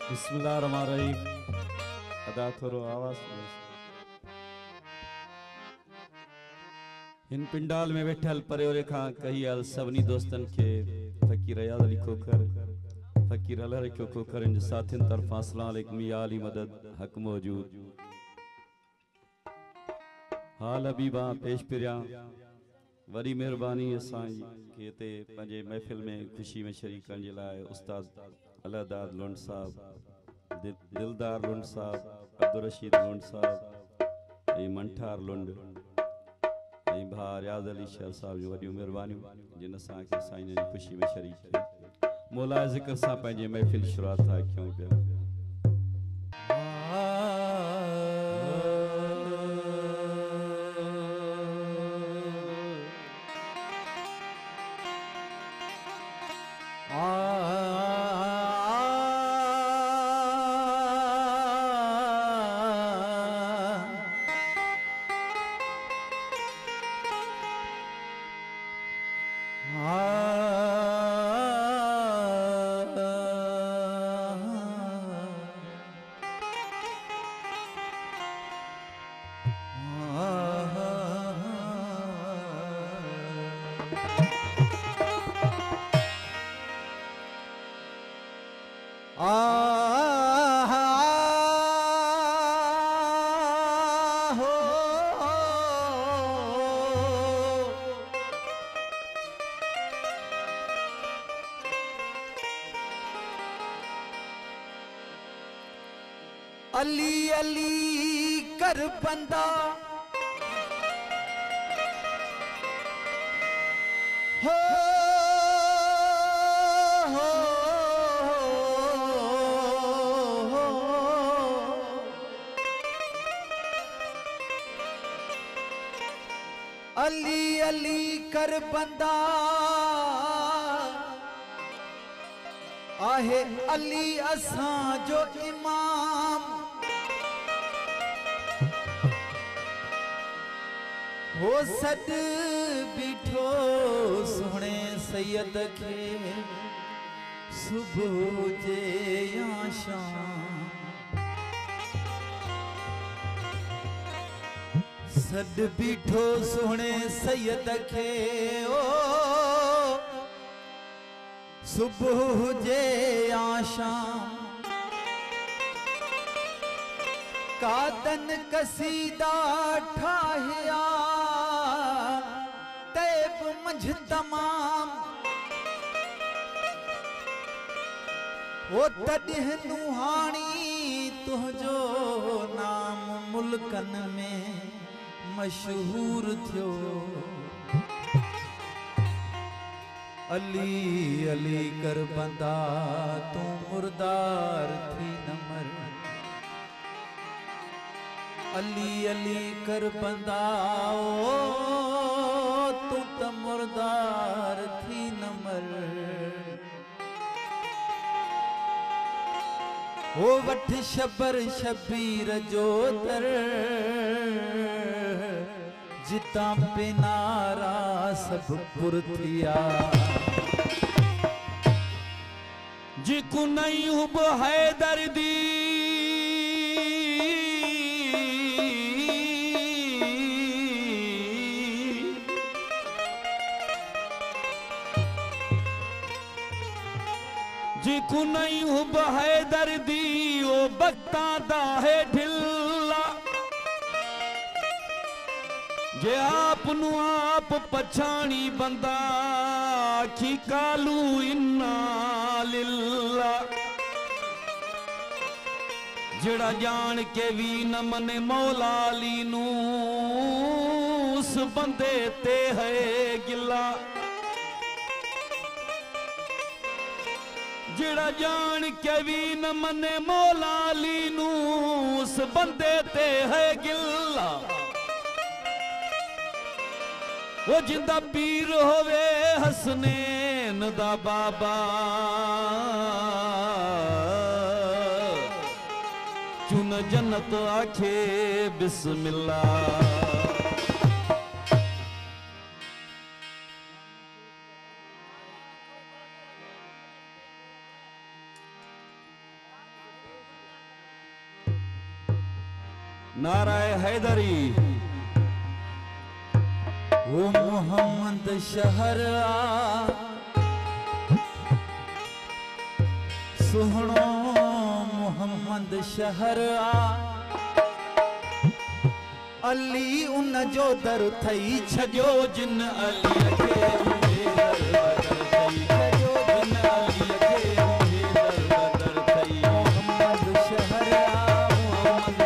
बिस्मिल्लाहिर्रहमानिर्रहीम। अदा थोरो आवाज़ हिन पिंडाल में वेठल परे खां कही आल सभिनी दोस्तन के फ़कीर अयाज़ अली खोखर फ़कीर रखियो खोखर इन साथियुनि तरफ़ां अस्सलाम वालेकुम या अली मदद हक़ मौजूद हाल हबीबा पेश पिरिया वरी मेहरबानी असां के ते पंहिंजे महफ़िल में खुशी में शरीक करण जे लाइ उस्ताद अलहदाद लोंड साहब दिलदार लोंड साहब अब्दुल रशीद लोंड साहब ऐं मंठार लोंड ऐं भा रियाज़ अली शहर साहब जो वॾियूं महिरबानियूं जिन असांखे साईं जी खुशी में शरीक कयो। मौला ज़िक्र सां पंहिंजे महफ़िल शुरूआत था कयूं पिया। अली अली कर बंदा हो अली अली कर बंदा आहे अली असां जो इमाम हो सद बीठो सोने सैयद के सुबह जे या शाम सद बीठो सोने सैयद के ओ सुबह जे या शाम कादन कसीदा ठाहिया तैब मंझ तमाम ओ तॾहिं नुहानी तुझो नाम मुल्कन में मशहूर थियो अली अली कर बंदा तू मुर्दार थी न मर अली अली कर बंदा ओ तू त मुर्दार थी न मर ओ वठ शबर शबीर जो दर जिता पिनारा सब पुरथिया जिकु नहीं हुब हैदर दी जिकु नहीं हुब हैदर दी ओ बख्ता दा है ढिल्ला जे आप नु आप पछाणी बंदा की कालू इन्ना लिल्ला जड़ा जान के भी न मने मौला अली नू उस बंदे ते है गिला जड़ा जान के भी न मने मौला अली नू उस बंदे ते है गिला वो जिंदा पीर होवे हसनैन दा बाबा चुन जन्नत आखे बिस्मिल्लाह नाराए हैदरी ओ मोहम्मद शहर सुहणो मोहम्मद शहर अली उन जो दर थई छजो जिन अली के दर बदर थई छजो जिन अली के दर बदर थई मोहम्मद शहर मोहम्मद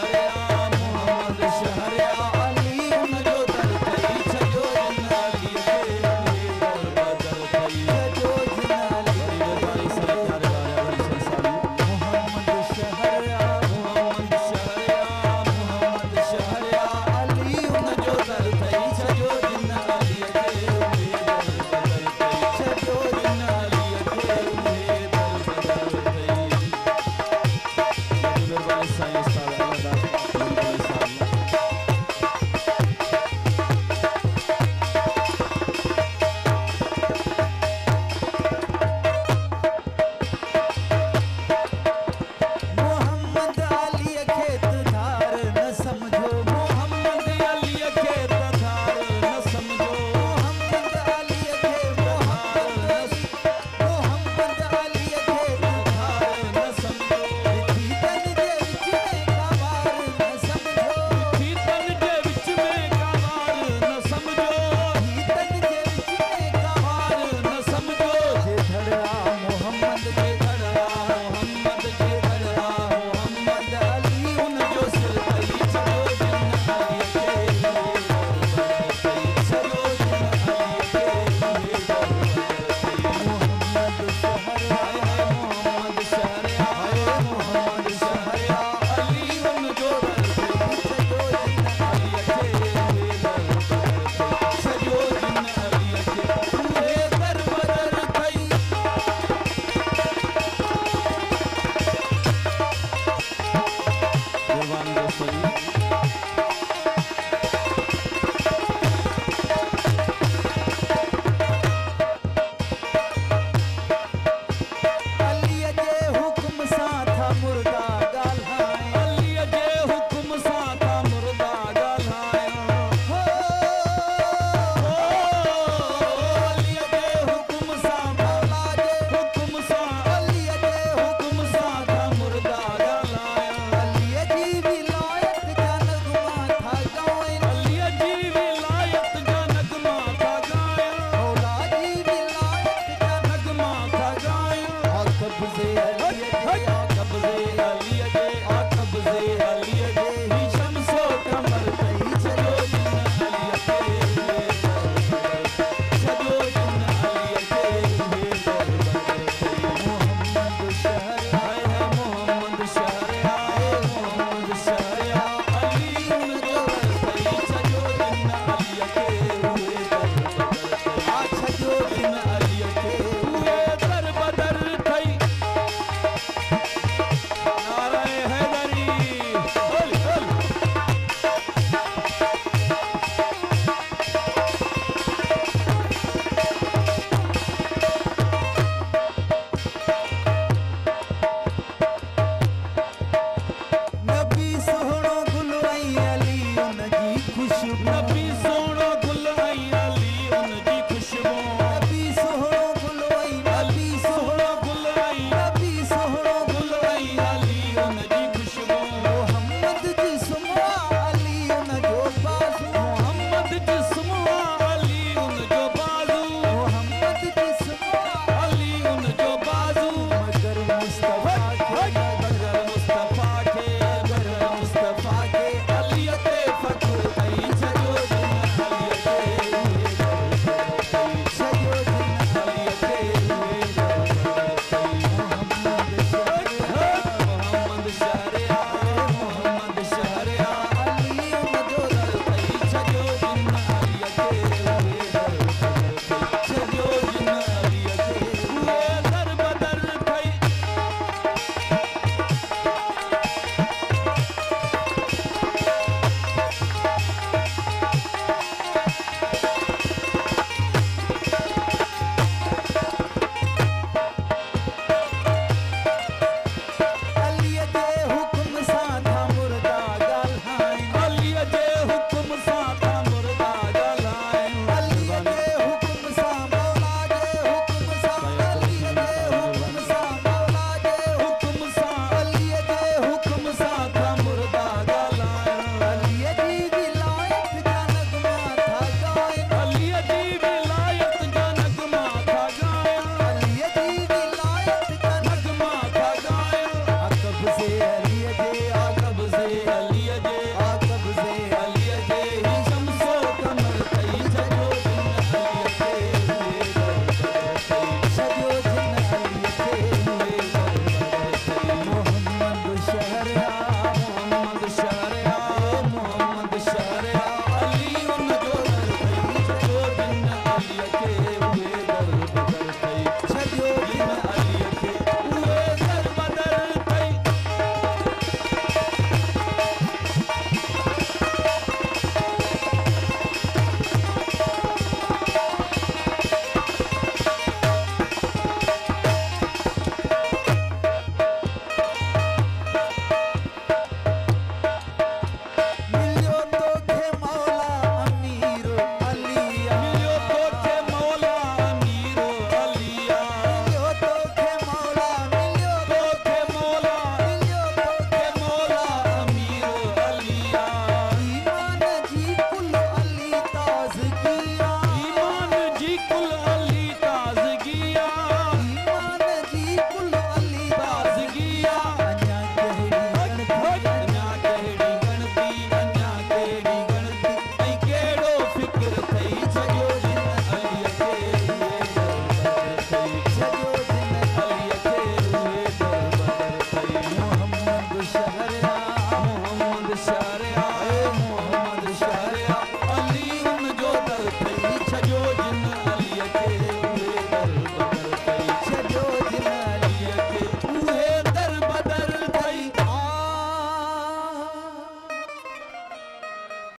शहर अली उन जो दर थई छजो जिन अली के दर बदर थई छजो जिन अली मोहम्मद शहर मुस्तफा